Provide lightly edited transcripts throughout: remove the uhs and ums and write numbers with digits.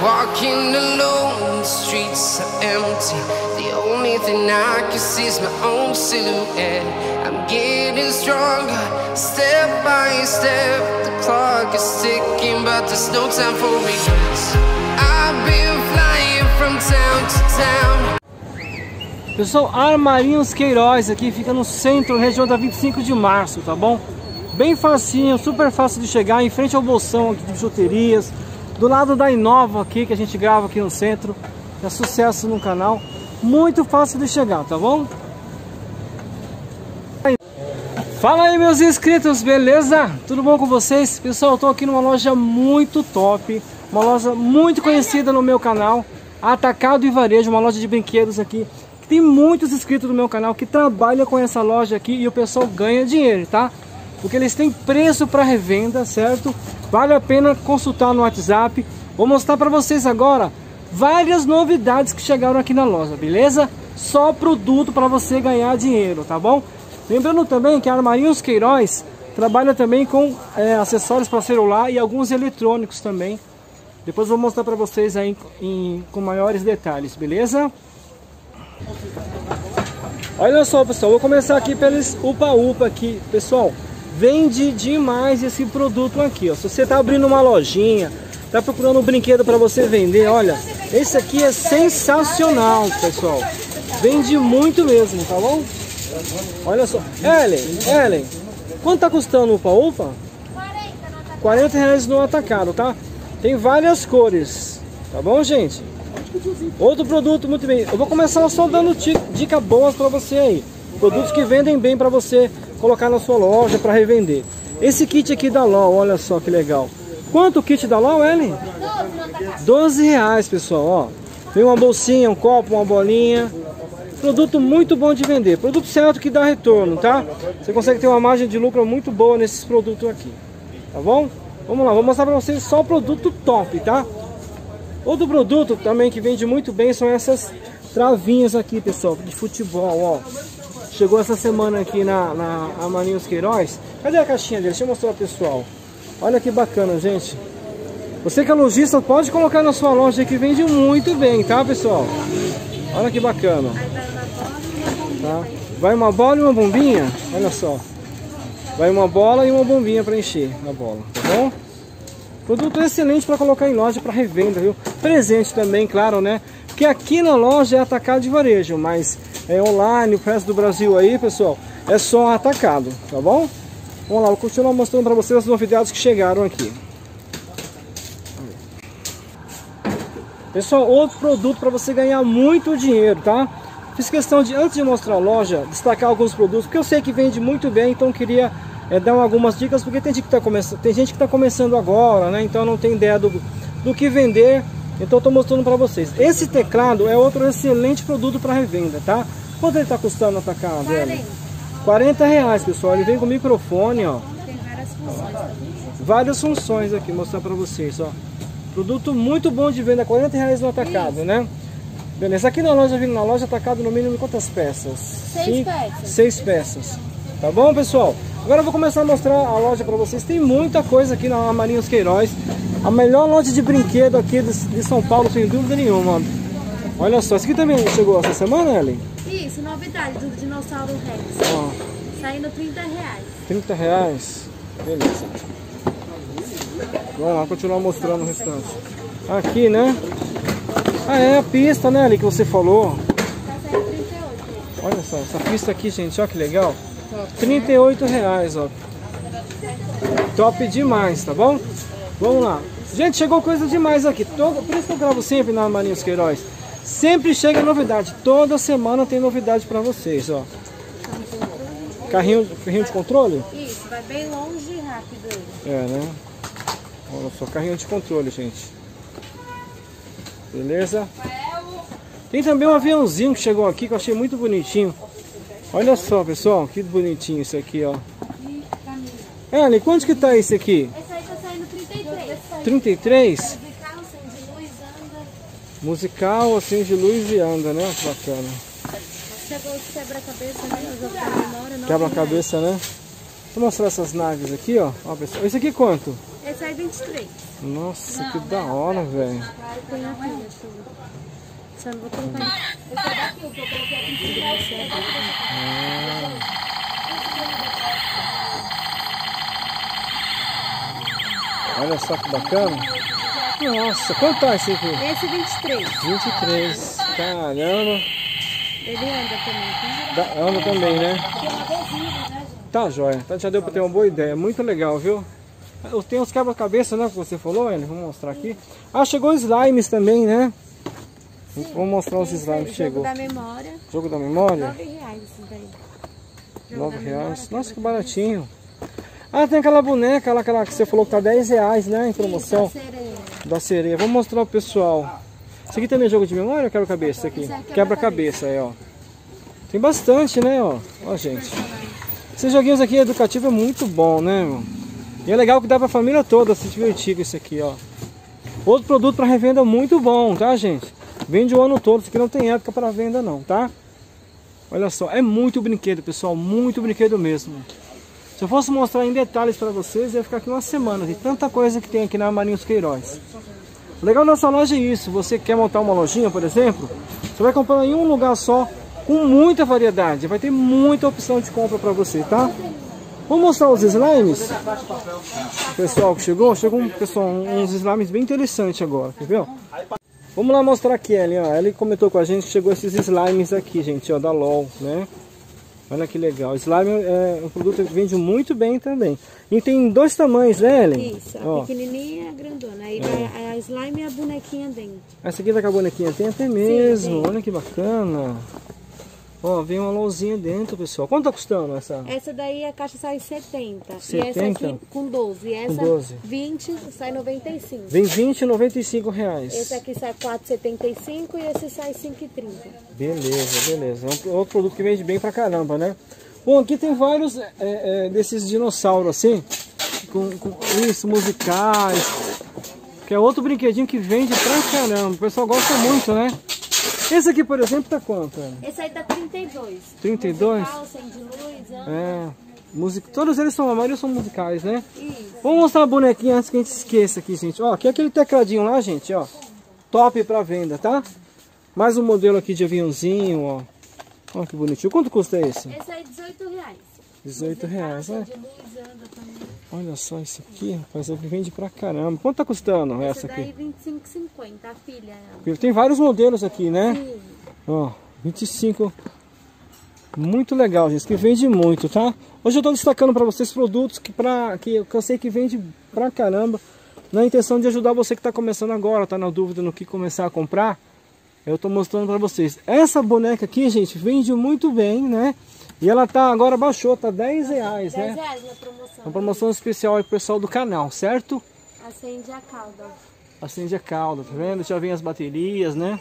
Walking alone, the streets are empty. The only thing I can see is my own silhouette. I'm getting stronger, step by step. The clock is ticking, but there's no time for regrets. I've been flying from town to town. Pessoal, Armarinhos Queiroz aqui fica no centro, região da 25 de março, tá bom? Bem facinho, super fácil de chegar, em frente ao bolsão aqui de bijuterias, do lado da Inova aqui, que a gente grava aqui no centro. É sucesso no canal, muito fácil de chegar, tá bom? Fala aí, meus inscritos, beleza? Tudo bom com vocês? Pessoal, eu tô aqui numa loja muito top, uma loja muito conhecida no meu canal, Atacado e Varejo, uma loja de brinquedos aqui. Tem muitos inscritos no meu canal que trabalham com essa loja aqui e o pessoal ganha dinheiro, tá? Porque eles têm preço para revenda, certo? Vale a pena consultar no WhatsApp. Vou mostrar para vocês agora várias novidades que chegaram aqui na loja, beleza? Só produto para você ganhar dinheiro, tá bom? Lembrando também que a Armarinhos Queiroz trabalha também com acessórios para celular e alguns eletrônicos também. Depois eu vou mostrar para vocês aí com maiores detalhes, beleza? Olha só, pessoal, vou começar aqui pelos Upa-Upa aqui, pessoal. Vende demais esse produto aqui, ó. Se você tá abrindo uma lojinha, tá procurando um brinquedo para você vender, olha, esse aqui é sensacional, pessoal. Vende muito mesmo, tá bom? Olha só. Ellen, quanto tá custando o Upa-Upa? 40 reais no atacado, tá? Tem várias cores, tá bom, gente? Outro produto muito bem. Eu vou começar só dando dicas boas para você aí. Produtos que vendem bem para você colocar na sua loja para revender. Esse kit aqui da LOL, olha só que legal. Quanto o kit da LOL, Ellen? 12 reais, pessoal, ó. Vem uma bolsinha, um copo, uma bolinha. Produto muito bom de vender. Produto certo que dá retorno, tá? Você consegue ter uma margem de lucro muito boa nesses produtos aqui. Tá bom? Vamos lá, vou mostrar para vocês só produto top, tá? Outro produto também que vende muito bem são essas travinhas aqui, pessoal, de futebol, ó. Chegou essa semana aqui na Armarinhos Queiroz. Cadê a caixinha dele? Deixa eu mostrar pro pessoal. Olha que bacana, gente. Você que é lojista, pode colocar na sua loja que vende muito bem, tá, pessoal? Olha que bacana. Tá? Vai uma bola e uma bombinha? Olha só. Vai uma bola e uma bombinha para encher a bola, tá bom? Produto excelente para colocar em loja para revenda, viu? Presente também, claro, né? Porque aqui na loja é atacado de varejo, mas é online, o resto do Brasil aí, pessoal, é só atacado, tá bom? Vamos lá, vou continuar mostrando para vocês as novidades que chegaram aqui. Pessoal, outro produto para você ganhar muito dinheiro, tá? Fiz questão de, antes de mostrar a loja, destacar alguns produtos, porque eu sei que vende muito bem, então queria dar algumas dicas, porque tem gente que está começando agora, né? Então não tem ideia do que vender, então estou mostrando para vocês. Esse teclado é outro excelente produto para revenda, tá? Quanto ele está custando no atacado? 40 reais, pessoal. Ele vem com microfone, ó. Tem várias funções. Várias funções aqui, mostrar para vocês, ó. Produto muito bom de venda, 40 reais no atacado, isso, né? Beleza, aqui na loja, vindo na loja atacado no mínimo quantas peças? 6 peças. 6 peças. Tá bom, pessoal? Agora eu vou começar a mostrar a loja para vocês. Tem muita coisa aqui na Armarinhos Queiroz. A melhor loja de brinquedo aqui de São Paulo, sem dúvida nenhuma. Olha só, esse aqui também chegou essa semana, Ellen? Isso, novidade do Dinossauro Rex. Ó. Saindo 30 reais. 30 reais. Beleza. Vamos lá, continuar mostrando o restante. Aqui, né? Ah, é a pista, né, ali que você falou. Tá saindo 38. Olha só, essa pista aqui, gente, olha que legal. 38 reais, ó. Top demais, tá bom? Vamos lá. Gente, chegou coisa demais aqui. Por isso que eu gravo sempre na Armarinhos Queiroz. Sempre chega novidade. Toda semana tem novidade pra vocês, ó. Carrinho de controle? Isso, vai bem longe e rápido ele. É, né? Olha só, carrinho de controle, gente. Beleza? Tem também um aviãozinho que chegou aqui que eu achei muito bonitinho. Olha só, pessoal, que bonitinho isso aqui, ó. Ellen, quanto que tá esse aqui? Esse aí tá saindo 33. 33? Musical, acende luz, anda. Musical, acende luz e anda, né? Bacana. Chegou os quebra-cabeça, né? Os outros da memória. Quebra-cabeça, né? Vou mostrar essas naves aqui, ó. Ó, pessoal. Esse aqui quanto? Esse vai sair 23. Nossa, que da hora, velho. Tem aqui, deixa eu ver. Só não vou colocar. Esse é daqui, que eu coloquei aqui. Olha só que bacana. Nossa, quanto tá esse aqui? Esse 23. 23. Caramba. Ele anda também, tá? Anda também, né? Tem uma adesiva, né, gente? Tá jóia. Tá, já deu pra ter uma boa ideia. Muito legal, viu? Tem os quebra-cabeça, né? Que você falou, Ellen. Vou mostrar aqui. Ah, chegou slimes também, né? Sim. Vou mostrar os slimes que chegou. Jogo da memória. Jogo da memória? R$9 esses daí. R$9. Nossa, que baratinho. Ah, tem aquela boneca lá, aquela que você falou que tá R$10, né? Em promoção. Isso, a sereia. Da sereia. Vou mostrar pro pessoal. Isso aqui também é jogo de memória ou quebra-cabeça aqui? Quebra-cabeça aí, ó. Tem bastante, né, ó. Ó, gente. Esses joguinhos aqui educativos é muito bom, né, meu? E é legal que dá pra família toda se divertir com isso aqui, ó. Outro produto para revenda muito bom, tá, gente? Vende o ano todo, isso aqui não tem época para venda não, tá? Olha só, é muito brinquedo, pessoal, muito brinquedo mesmo. Se eu fosse mostrar em detalhes para vocês, ia ficar aqui uma semana. Tem tanta coisa que tem aqui na Marinhos Queiroz. O legal da nossa loja é isso. Você quer montar uma lojinha, por exemplo, você vai comprar em um lugar só, com muita variedade. Vai ter muita opção de compra para você, tá? Vamos mostrar os slimes? O pessoal que chegou pessoal, uns slimes bem interessantes agora, quer ver? Vamos lá mostrar aqui, Ellen, ó. Ela comentou com a gente que chegou esses slimes aqui, gente, ó, da LOL, né? Olha que legal. Slime é um produto que vende muito bem também. E tem dois tamanhos, né, Ellen? Isso, a pequenininha e a grandona. Aí vai a slime e a bonequinha dentro. Essa aqui tá com a bonequinha dentro, é mesmo. Sim, olha que bacana. Ó, vem uma LOLzinha dentro, pessoal. Quanto tá custando essa? Essa daí a caixa sai 70. 70? E essa aqui com 12. E essa Com 12. 20 sai 95. Vem 20 e 95 reais. Esse aqui sai 4,75 e esse sai 5,30. Beleza, beleza. É um outro produto que vende bem pra caramba, né? Bom, aqui tem vários desses dinossauros assim, com isso, musicais. Que é outro brinquedinho que vende pra caramba. O pessoal gosta muito, né? Esse aqui, por exemplo, tá quanto? Esse aí tá 32. 32? Musical, sem de luz, todos eles são, a maioria são musicais, né? Isso. Vamos mostrar a bonequinha antes que a gente esqueça aqui, gente. Ó, aqui é aquele tecladinho lá, gente, ó. Top pra venda, tá? Mais um modelo aqui de aviãozinho, ó. Olha que bonitinho. Quanto custa esse? Esse aí R$18. 18 reais, né? De luz, anda também. Olha só isso aqui, rapaz, é que vende pra caramba. Quanto tá custando essa Daí aqui? R$25,50, a filha. Ela. Tem vários modelos aqui, né? Sim. Ó, 25. Muito legal, gente, que vende muito, tá? Hoje eu tô destacando pra vocês produtos que eu sei que vende pra caramba. Na intenção de ajudar você que tá começando agora, tá na dúvida no que começar a comprar. Eu tô mostrando pra vocês. Essa boneca aqui, gente, vende muito bem, né? E ela tá, agora baixou, tá R$10, né? R$10 na promoção. Uma promoção especial aí pro pessoal do canal, certo? Acende a cauda. Acende a cauda, tá vendo? Já vem as baterias, né?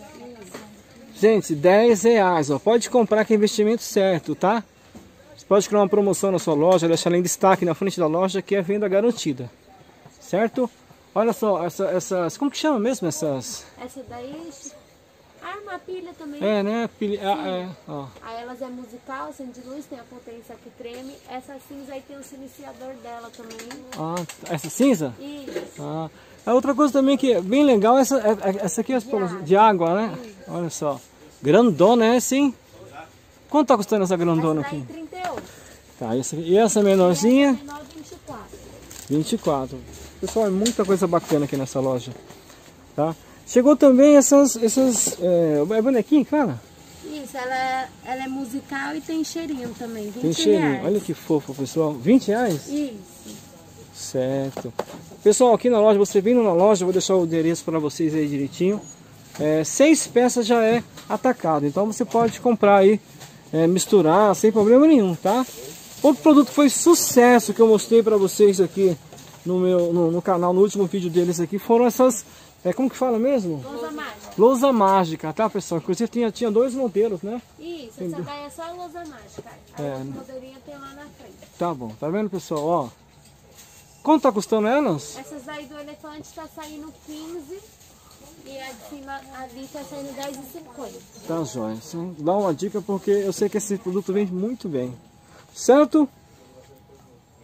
Gente, R$10, ó. Pode comprar que é investimento certo, tá? Você pode criar uma promoção na sua loja, deixar ela em destaque na frente da loja, que é venda garantida. Certo? Olha só, essas... Como que chama mesmo essas? Essa daí... uma pilha também. É, né? Pilha, ó. Aí elas é musical, acende de luz, tem a potência que treme. Essa cinza aí tem o silenciador dela também. Ah, essa cinza? Isso. Ah. A outra coisa também que é bem legal, essa aqui é de água, né? Isso. Olha só. Grandona essa, hein? Quanto tá custando essa grandona aqui? 38. Tá, e essa menorzinha? 24. 24. Pessoal, é muita coisa bacana aqui nessa loja. Tá? Chegou também essas bonequinha, fala? Isso, ela é musical e tem cheirinho também, 20 Tem cheirinho, reais. olha que fofo, pessoal. 20 reais? Isso. Certo. Pessoal, aqui na loja, você vindo na loja, eu vou deixar o endereço para vocês aí direitinho. 6 peças já é atacado, então você pode comprar aí, misturar sem problema nenhum, tá? Outro produto que foi sucesso que eu mostrei para vocês aqui no canal, no último vídeo deles aqui, foram essas... como que fala mesmo? Lousa mágica. Lousa mágica, tá, pessoal? Inclusive tinha 2 modelos, né? Isso, essa daí é só a lousa mágica. A outra modelinha tem lá na frente. Tá bom, tá vendo, pessoal? Ó, quanto tá custando elas? Essas daí do elefante tá saindo 15 e a de cima ali tá saindo 10,50. Tá jóia. Dá uma dica porque eu sei que esse produto vende muito bem. Certo?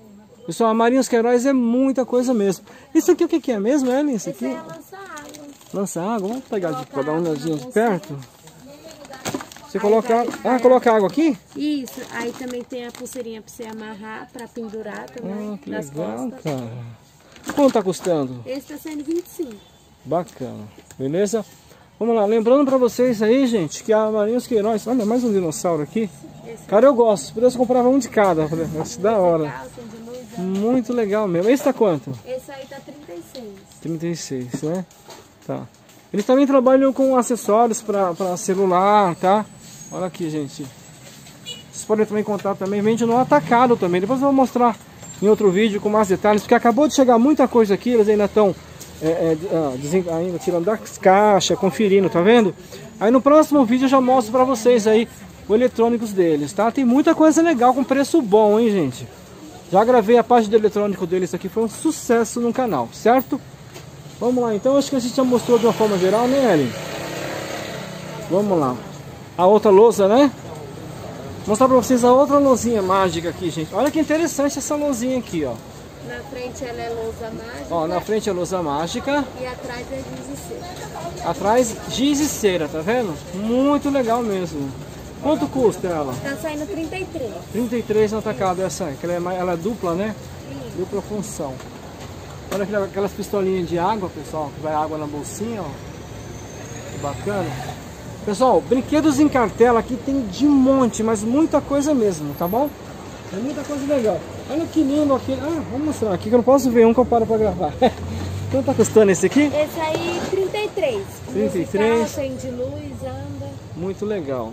Pessoal, a Marinhos Queiroz é muita coisa mesmo. Isso aqui o que é mesmo, Ellen? Isso aqui? Esse é lança-água. Lança-água? Vamos pegar para dar uma olhadinha de perto. Você coloca... coloca água aqui? Isso. Aí também tem a pulseirinha para você amarrar, para pendurar também. Que nas legal, costas. cara. Quanto tá custando? Esse tá sendo 25. Bacana. Beleza? Vamos lá. Lembrando para vocês aí, gente, que a Marinhos Queiroz... Olha, mais um dinossauro aqui. Cara, eu gosto. Se pudesse, eu comprava um de cada. Acho da hora. Muito legal mesmo. Esse tá quanto? Esse aí tá 36. 36, né? Tá. Eles também trabalham com acessórios para celular, tá? Olha aqui, gente. Vocês podem também encontrar também. Vende no atacado também. Depois eu vou mostrar em outro vídeo com mais detalhes. Porque acabou de chegar muita coisa aqui. Eles ainda estão ainda tirando das caixas, conferindo, tá vendo? Aí no próximo vídeo eu já mostro para vocês aí os eletrônicos deles, tá? Tem muita coisa legal com preço bom, hein, gente? Já gravei a parte do eletrônico deles aqui, foi um sucesso no canal, certo? Vamos lá, então acho que a gente já mostrou de uma forma geral, né, Ellen? Vamos lá. A outra lousa, né? Vou mostrar pra vocês a outra lousinha mágica aqui, gente. Olha que interessante essa lousinha aqui, ó. Na frente ela é lousa mágica. Ó, na frente é lousa mágica. E atrás é giz e cera. Atrás, giz e cera, tá vendo? Muito legal mesmo. Quanto custa ela? Tá saindo 33. 33 no atacado essa aí, que ela é dupla, né? Sim. Dupla função. Olha aquelas pistolinhas de água, pessoal, que vai água na bolsinha, ó. Que bacana. Pessoal, brinquedos em cartela aqui tem de monte, mas muita coisa mesmo, tá bom? É muita coisa legal. Olha que lindo aqui. Vamos mostrar aqui que eu não posso ver um que eu paro pra gravar. Quanto tá custando esse aqui? Esse aí, 33. 33. Musical, tem de luz, anda. Muito legal.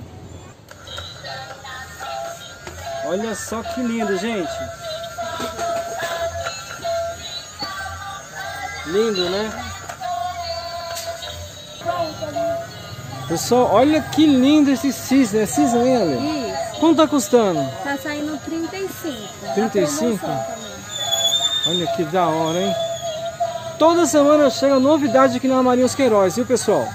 Olha só que lindo, gente. Lindo, né? Pessoal, olha que lindo esse cisne. É cisne, né, Ale? Isso. Quanto tá custando? Tá saindo 35. 35? Olha que da hora, hein? Toda semana chega novidade aqui na Marinhos Queiroz, viu, pessoal?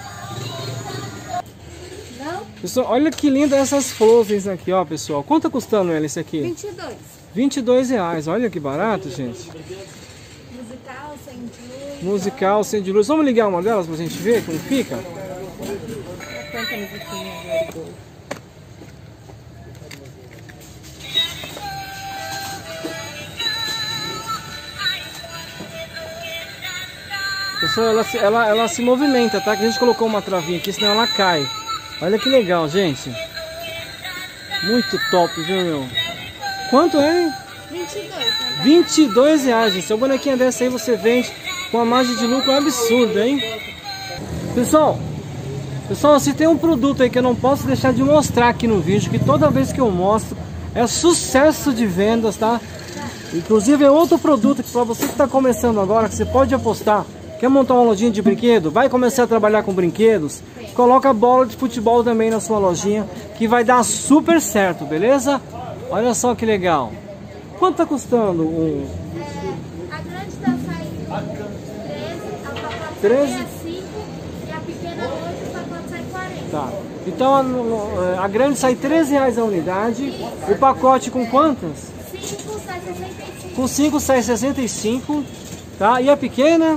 Não? Pessoal, olha que linda essas flores aqui, ó, pessoal. Quanto tá custando ela, esse aqui? 22. 22 reais. Olha que barato, gente. Musical, sem de luz. Musical, sem de luz. Vamos ligar uma delas pra gente ver como fica? Quanta musiquinha agora? Pessoal, ela se movimenta, tá? Que a gente colocou uma travinha aqui, senão ela cai. Olha que legal, gente. Muito top, viu, meu? Quanto é? 22. Né? 22 reais, gente. Seu bonequinha dessa aí você vende com uma margem de lucro absurda, hein? Pessoal, se tem um produto aí que eu não posso deixar de mostrar aqui no vídeo, que toda vez que eu mostro é sucesso de vendas, tá? Inclusive é outro produto que para você que está começando agora, que você pode apostar. Quer montar uma lojinha de brinquedo? Vai começar a trabalhar com brinquedos? Coloca bola de futebol também na sua lojinha, que vai dar super certo, beleza? Olha só que legal. Quanto tá custando um? A grande tá saindo 13, a pacote 13? sai 5 e a pequena 8, o pacote sai 40. Tá. Então a grande sai 13 reais a unidade. O pacote com quantas? 5 sai 65. Com 5 sai 65. Tá? E a pequena?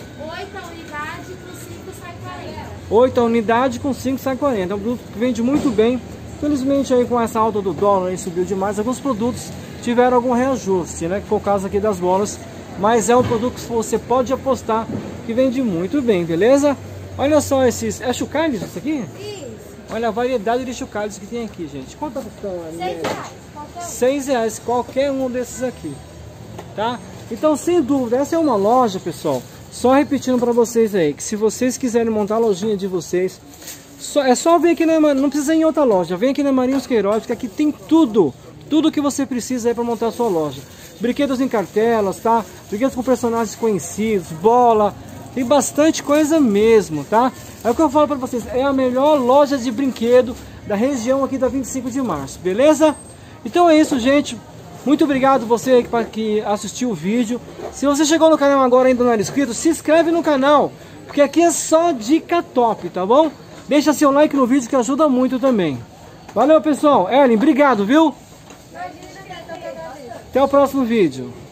8 a unidade, com 5 sai 40. 8 a unidade, com 5 sai 40. É um produto que vende muito bem. Infelizmente aí com essa alta do dólar aí subiu demais. Alguns produtos tiveram algum reajuste, né? Que foi o caso aqui das bolas. Mas é um produto que você pode apostar que vende muito bem, beleza? Olha só esses... É chocalhos isso aqui? Isso. Olha a variedade de chocalhos que tem aqui, gente. Quanto tá custando? 6 reais. Qualquer um. 6 reais qualquer um desses aqui, tá? Então, sem dúvida, essa é uma loja, pessoal. Só repetindo para vocês aí, que se vocês quiserem montar a lojinha de vocês, é só vir aqui não precisa ir em outra loja, vem aqui na Marinhos Queiroz, que aqui tem tudo que você precisa aí para montar a sua loja. Brinquedos em cartelas, tá? Brinquedos com personagens conhecidos, bola, tem bastante coisa mesmo, tá? É o que eu falo para vocês, é a melhor loja de brinquedo da região aqui da 25 de março, beleza? Então é isso, gente. Muito obrigado você que assistiu o vídeo. Se você chegou no canal agora e ainda não era inscrito, se inscreve no canal, porque aqui é só dica top, tá bom? Deixa seu like no vídeo que ajuda muito também. Valeu, pessoal. Ellen, obrigado, viu? Até o próximo vídeo.